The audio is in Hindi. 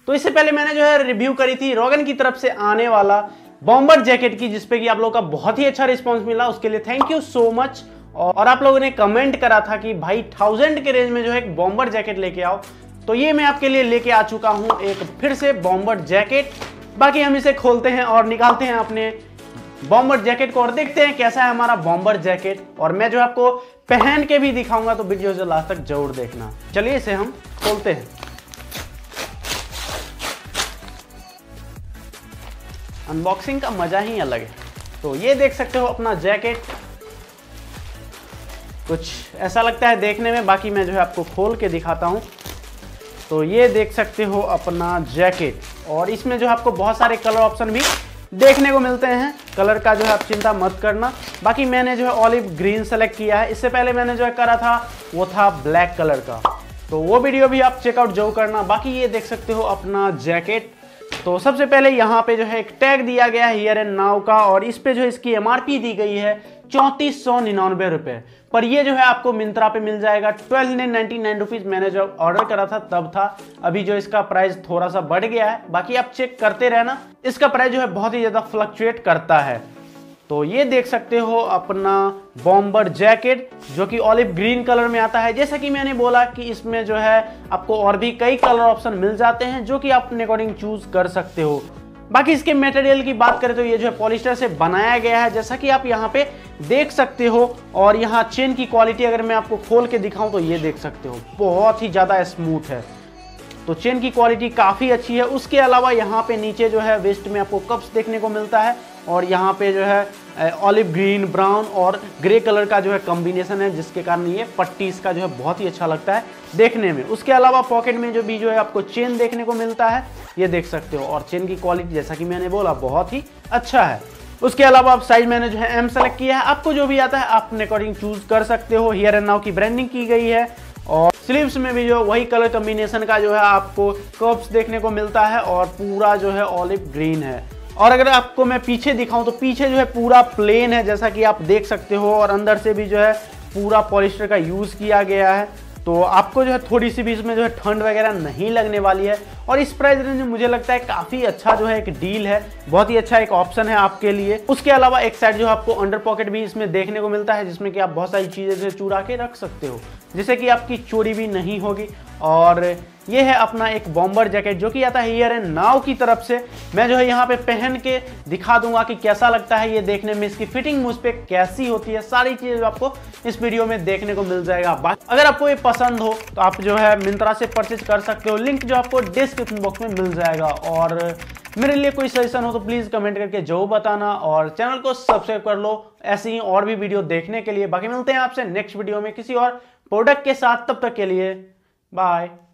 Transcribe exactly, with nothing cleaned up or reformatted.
तो इससे पहले मैंने जो है रिव्यू करी थी रोगन की तरफ से आने वाला बॉम्बर जैकेट की, जिसपे कि आप लोगों का बहुत ही अच्छा रिस्पॉन्स मिला, उसके लिए थैंक यू सो मच। और आप लोगों ने कमेंट करा था कि भाई थाउजेंड के रेंज में जो है एक बॉम्बर जैकेट लेके आओ, तो ये मैं आपके लिए लेके आ चुका हूं एक फिर से बॉम्बर जैकेट। बाकी हम इसे खोलते हैं और निकालते हैं अपने बॉम्बर जैकेट को और देखते हैं कैसा है हमारा बॉम्बर जैकेट। और मैं जो आपको पहन के भी दिखाऊंगा, तो वीडियो जो लास्ट तक जरूर देखना। चलिए इसे हम खोलते हैं। अनबॉक्सिंग का मजा ही अलग है। तो ये देख सकते हो अपना जैकेट, कुछ ऐसा लगता है देखने में। बाकी मैं जो है आपको खोल के दिखाता हूं। तो ये देख सकते हो अपना जैकेट, और इसमें जो आपको बहुत सारे कलर ऑप्शन भी देखने को मिलते हैं। कलर का जो है आप चिंता मत करना। बाकी मैंने जो है ऑलिव ग्रीन सेलेक्ट किया है। इससे पहले मैंने जो है करा था वो था ब्लैक कलर का, तो वो वीडियो भी आप चेकआउट जरूर करना। बाकी ये देख सकते हो अपना जैकेट। तो सबसे पहले यहाँ पे जो है एक टैग दिया गया है हियर एंड नाउ का, और इस पे जो है इसकी एमआरपी दी गई है चौंतीस सौ निन्यानवे रुपए, पर ये जो है आपको मिंत्रा पे मिल जाएगा twelve hundred ninety nine rupees. मैंने जब ऑर्डर करा था तब था, अभी जो इसका प्राइस थोड़ा सा बढ़ गया है। बाकी आप चेक करते रहना, इसका प्राइस जो है बहुत ही ज्यादा फ्लक्चुएट करता है। तो ये देख सकते हो अपना बॉम्बर जैकेट, जो कि ऑलिव ग्रीन कलर में आता है। जैसा कि मैंने बोला कि इसमें जो है आपको और भी कई कलर ऑप्शन मिल जाते हैं, जो कि आप अपने अकॉर्डिंग चूज कर सकते हो। बाकी इसके मटेरियल की बात करें तो ये जो है पॉलिस्टर से बनाया गया है, जैसा कि आप यहाँ पे देख सकते हो। और यहाँ चेन की क्वालिटी अगर मैं आपको खोल के दिखाऊं तो ये देख सकते हो बहुत ही ज्यादा स्मूथ है। तो चेन की क्वालिटी काफी अच्छी है। उसके अलावा यहाँ पे नीचे जो है वेस्ट में आपको कप्स देखने को मिलता है, और यहाँ पे जो है ऑलिव ग्रीन, ब्राउन और ग्रे कलर का जो है कॉम्बिनेशन है, जिसके कारण ये पट्टी इसका जो है बहुत ही अच्छा लगता है देखने में। उसके अलावा पॉकेट में जो भी जो है आपको चेन देखने को मिलता है, ये देख सकते हो। और चेन की क्वालिटी जैसा कि मैंने बोला बहुत ही अच्छा है। उसके अलावा आप साइज मैंने जो है एम सेलेक्ट किया है। आपको जो भी आता है आप अपने अकॉर्डिंग चूज कर सकते हो। हियर एंड नाउ की ब्रांडिंग की गई है, और स्लीव्स में भी जो वही कलर कॉम्बिनेशन का जो है आपको कर्व्स देखने को मिलता है, और पूरा जो है ऑलिव ग्रीन है। और अगर आपको मैं पीछे दिखाऊं तो पीछे जो है पूरा प्लेन है, जैसा कि आप देख सकते हो। और अंदर से भी जो है पूरा पॉलिस्टर का यूज किया गया है, तो आपको जो है थोड़ी सी भी इसमें जो है ठंड वगैरह नहीं लगने वाली है। और इस प्राइस रेंज में मुझे लगता है काफी अच्छा जो है एक डील है, बहुत ही अच्छा एक ऑप्शन है आपके लिए। उसके अलावा एक साइड जो है आपको अंडर पॉकेट भी इसमें देखने को मिलता है, जिसमें कि आप बहुत सारी चीजें जो चुरा के रख सकते हो, जिससे कि आपकी चोरी भी नहीं होगी। और ये है अपना एक बॉम्बर जैकेट, जो कि आता है हियर एंड नाउ की तरफ से। मैं जो है यहाँ पे पहन के दिखा दूंगा कि कैसा लगता है ये देखने में, इसकी फिटिंग मुझ पे कैसी होती है, सारी चीजें आपको इस वीडियो में देखने को मिल जाएगा। अगर आपको ये पसंद हो तो आप जो है मिंत्रा से परचेज कर सकते हो, लिंक जो आपको डिस्क्रिप्शन बॉक्स में मिल जाएगा। और मेरे लिए कोई सजेशन हो तो प्लीज कमेंट करके जरूर बताना, और चैनल को सब्सक्राइब कर लो ऐसी ही और भी वीडियो देखने के लिए। बाकी मिलते हैं आपसे नेक्स्ट वीडियो में किसी और प्रोडक्ट के साथ, तब तक के लिए बाय।